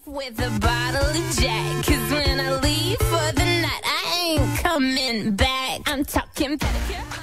with a bottle of Jack, 'cause when I leave for the night, I ain't coming back. I'm talking pedicure.